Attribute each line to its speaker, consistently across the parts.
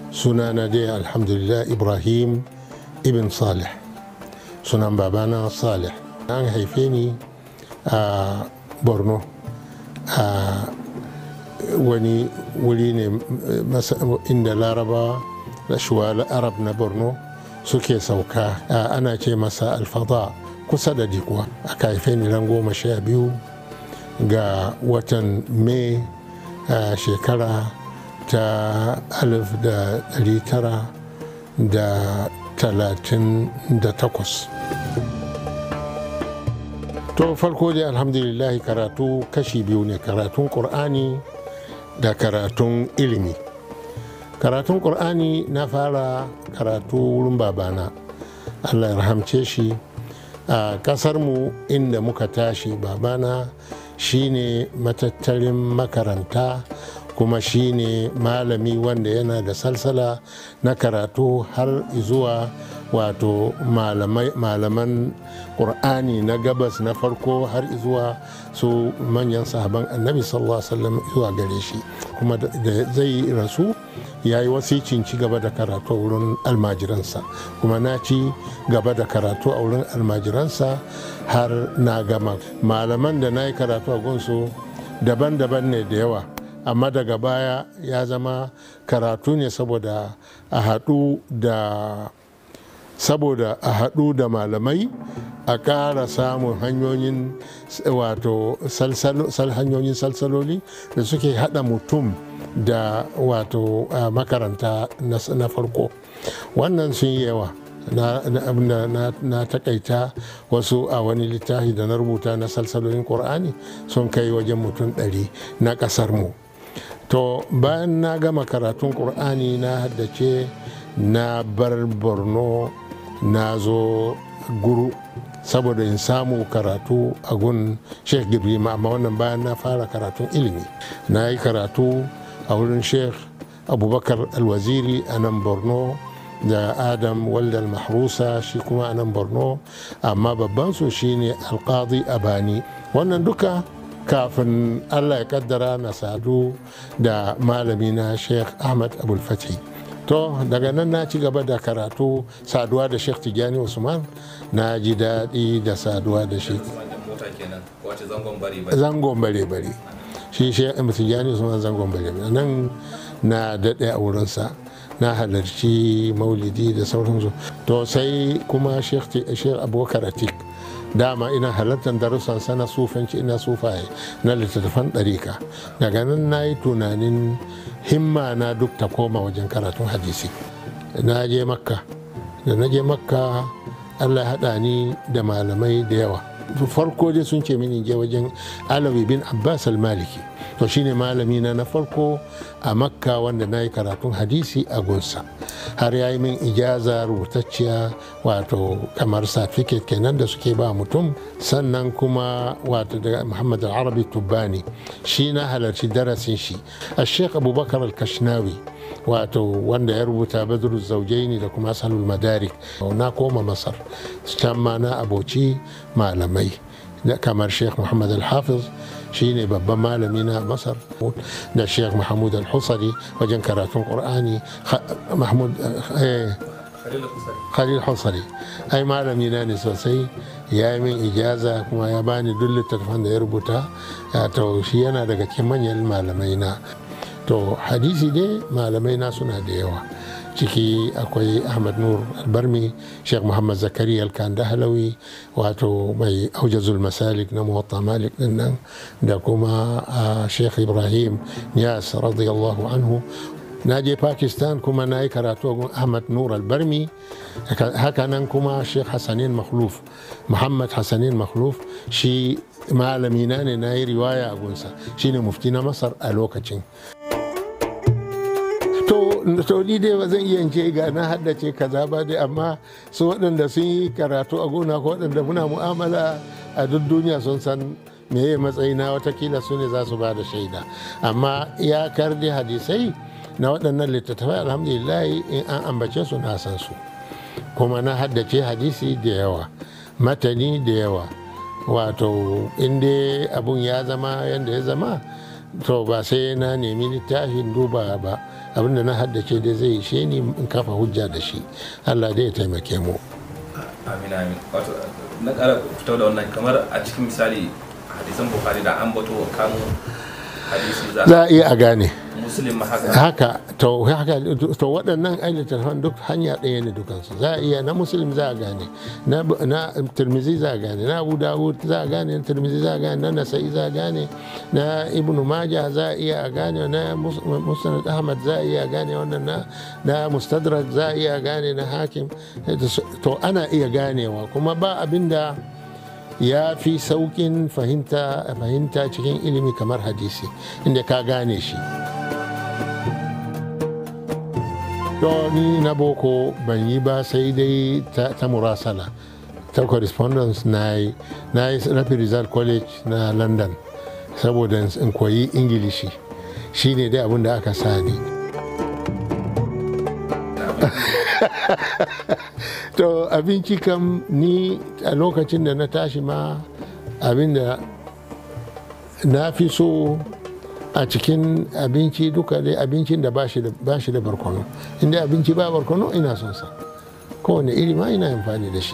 Speaker 1: Sunana dai alhamdulillah Ibrahim ibn Salih, sunan babana Salih. An haife ni a Borno, a wani wuri ne inda Laraba da shuwal Arab na Borno suke sauka, ana ce masa Alfada, kusa da Dikwa. Aka haife ni ran 12 ga watan Mai shekara ta 1938. To farko dai alhamdulillah karatu kashi biyu ne, karatun Qur'ani da karatun ilimi. Karatun Qur'ani na fara karatu wurin babana, Allah ya rahamce shi. A kasarmu inda muka tashi, babana shine matattarin makaranta kuma shine malami wanda yana da salsala na karatu har zuwa wato malaman ƙur'ani na gabas na farko har zuwa su manyan sahaban annabi sallallahu alaihi wasallam zuwa gare shi. Kuma da zai rasu ya yi wasicin ci gaba da karatu a wurin almajiransa, kuma na ci gaba da karatu a wurin almajiransa har na gama. Malaman da na yi karatu a gunsu daban-daban ne da yawa, amma daga baya ya zama karatu ne saboda a haɗu da malamai, a ƙara samun hanyoyin wato hanyoyin salsaloli da suke haɗa mutum da wato makaranta na farko. Wannan sun yi yawa, na takaita wasu a wani littafi da na rubuta na salsalolin Qur'ani sun kai wajen mutum 100 na ƙasar mu. To bayan na gama karatun Qur'ani na haddace, na bar Borno na zo Guru saboda in samu karatu a gun Sheikh Gibrima, amma wannan bayan na fara karatun ilimi. Na yi karatu a wurin Sheikh Abubakar Alwaziri a nan Borno, da Adam Waldal Mahrusa shi kuma a nan Borno, amma babban su shine Alqadi Abani. Wannan duka kafin Allah ya kaddara na sadu da malami na Sheikh Ahmad Abul Fatih. To daga nan na ci gaba da karatu, saduwa da Sheikh Tijani Usman. Na ji daɗi da saduwa da shi. Zangon bare-bare. Shi Sheikh Tijani Usman zangon bare-bare. Nan na daɗe a wurinsa, na halarci maulidi da sauransu. To sai kuma Sheikh Abubakar Atik, dama ina halartar darussan sana sufanci, ina sufaye na littattafan ɗarika. Daga nan na yi tunanin himma na duk ta koma wajen karatun hadisi. Na je Makka, da na je Makka Allah ya haɗa ni da malamai da yawa. Farko dai sun ce mini je wajen Alawi bin Abbas al-Maliki, to shine malami na farko a Makka wanda na yi karatun hadisi a gunsa, har ya yi min ijaza rubutacciya, wato kamar certificate kenan da suke ba mutum. Sannan kuma wato daga Muhammad al-Arabi Tubbani, shi na halarci darasin shi. A Sheikh Abubakar al-Kashnawi, wato wanda ya rubuta Badru Zaujaini da kuma Sanul Madarik. Na koma Masar, can ma na aboci malamai kamar Sheikh Muhammad al-Hafiz, shine babban malami na Masar, da Sheikh Mahmud al-Husari wajen karatun Qur'ani. Khalil Husari ai malami na ne sosai, ya yi min ijaza kuma ya bani duk littattafan da ya rubuta. To shi yana daga cikin manyan malamai na. To hadisi dai malamai na suna da yawa, ciki akwai Ahmad Nur Albarmi, Sheikh Muhammad Zakariya Al-Kandahalawi, wato mai Aujazul Masalik na Muwatta Malik din nan, da kuma Sheikh Ibrahim Niyas radiyallahu anhu. Na je Pakistan kuma na yi karatu a Ahmad Nur Albarmi. Hakanan kuma Sheikh Hassanin Makhluf, Muhammad Hassanin Makhluf, shi malami na ne, na yi riwaya a gunsa, shine mufti na Masar a lokacin. To ni dai ba zan iya ce ga na haddace kaza ba dai, amma su waɗanda sun yi karatu a gona ko waɗanda muna mu'amala a duk duniya sun san meye matsayina, watakila su ne za su ba da shaida. Amma iyakar dai hadisai na waɗannan littattafai alhamdulillah in an ambace su na san su, kuma na haddace hadisi da yawa, matani da yawa. Wato inda abun ya zama yadda ya zama, to ba sai na nemi littafin duba ba, abinda na haddace dai zai ishe ni in kafa hujja da shi. Allah dai ya taimake mu.
Speaker 2: Amin amin. Wato na ƙara fito da wannan kamar a cikin misali hadisan Bukhari da an bato kamo hadisi
Speaker 1: za a iya a gane.
Speaker 2: Muslim haka
Speaker 1: to waɗannan littattafan duk hanya ɗaya ne dukansu. Za a iya na Muslim za a gane, na Tirmizi za a gane, na Abu Dawud za a gane, na Tirmizi za a gane, na Nasa'i za a gane, na Ibn Majah za a iya a gane, na Musnad Ahmad za a iya a gane, wannan na Mustadrak za a iya a gane, na Hakim. To ana iya ganewa, kuma ba abinda ya fi saukin fahimta cikin ilimi kamar hadisi inda ka gane shi. To ni na boko ban yi ba, sai dai ta murasala, ta correspondence na yi Rapid Result College na London saboda in koyi Ingilishi. Shi ne dai abin da aka sani. To abinci kam ni a lokacin da na tashi ma abin da na fi so a cikin abinci duka dai abincin da ba shi da barkono. Inda abinci ba barkono ina son sa, kowane iri ma ina amfani da shi.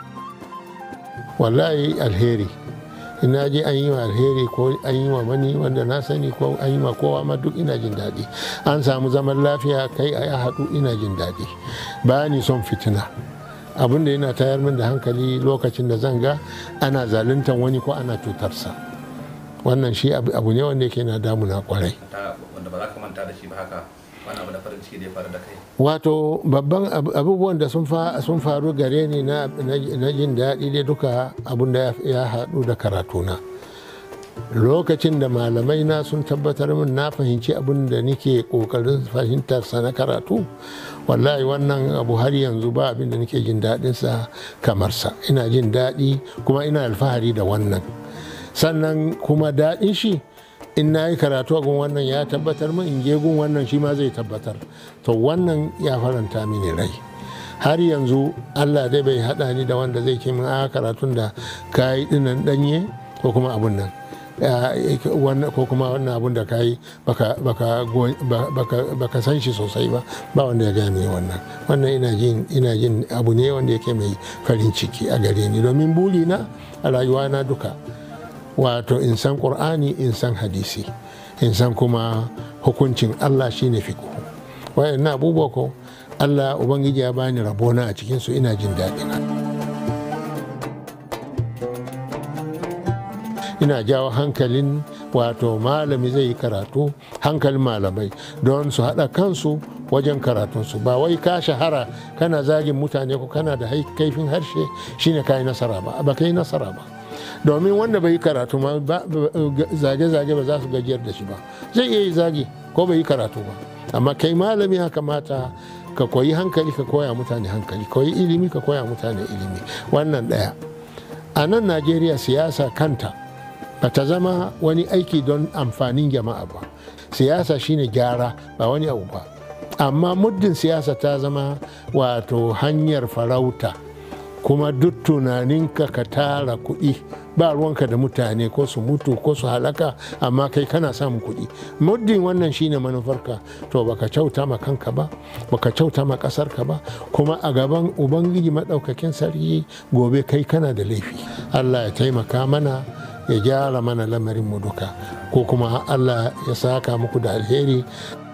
Speaker 1: Wallahi alheri, ina je an yi wa alheri ko an yi wa wani wanda na sani ko an yi ma kowa ma duk ina jin daɗi. An samu zaman lafiya kai a haɗu ina jin daɗi. Ba ni son fitina. Abin da yana tayar min da hankali lokacin da zan ga ana zaluntar wani ko ana cutarsa. Wannan shi abu ne wanda yake na damuna kwarai.
Speaker 2: Wanda ba za ka manta da shi ba haka, wani abu da farin ciki da ya faru da kai.
Speaker 1: Wato babban abubuwan da sun faru gare ni na jin daɗi dai duka abin da ya haɗu da karatuna. Lokacin da malamai na sun tabbatar min na fahimci abin da nake ƙoƙarin fahimtarsa na karatu, wallahi wannan abu har yanzu ba abin da nake jin daɗinsa kamar sa. Ina jin daɗi kuma ina alfahari da wannan. Sannan kuma daɗin shi in na yi karatu a gun wannan ya tabbatar min in je gun wannan shi ma zai tabbatar. To wannan ya faranta mini rai. Har yanzu Allah dai bai haɗa ni da wanda zai ce min a karatun da ka yi ɗinan ɗanye ko kuma abun nan. Ko kuma wannan abun da ka yi baka san shi sosai ba wanda ya gaya mai wannan. Wannan ina jin abu ne wanda yake mai farin ciki a gare ni, domin burina a rayuwana duka wato in san Qur'ani, in san hadisi, in san kuma hukuncin Allah shine fiqh. Wayannan abubuwa ko Allah ubangiji ya bani rabona a cikin su, ina jin daɗi. Ina jawo hankalin wato malami zai yi karatu, hankalin malamai don su haɗa kansu wajen karatunsu. Ba wai ka shahara kana zagin mutane ko kana da kaifin harshe shine ka yi nasara ba ka yi nasara ba. Domin wanda bai yi karatu ma zage-zage ba za su gajiyar da shi ba. Zai iya yi zagi ko bai yi karatu ba, amma kai malami ya kamata ka koyi hankali, ka koya mutane hankali, koyi ilimi ka koya mutane ilimi. Wannan ɗaya. A nan Najeriya siyasa kanta ba ta zama wani aiki don amfanin jama'a ba. Siyasa shine gyara, ba wani abu ba. Amma muddin siyasa ta zama wato hanyar farauta, kuma duk tunaninka ka tara kuɗi, ba ruwanka da mutane ko su mutu ko su halaka, amma kai kana samun kuɗi. Muddin wannan shine manufarka, to baka kyauta ma kanka ba, baka kyauta ma ƙasarka ba, kuma a gaban ubangiji maɗaukakin sarki gobe kai kana da laifi. Allah ya taimaka mana, ya gyara mana lamarin mu duka, ko kuma Allah ya saka muku da alheri.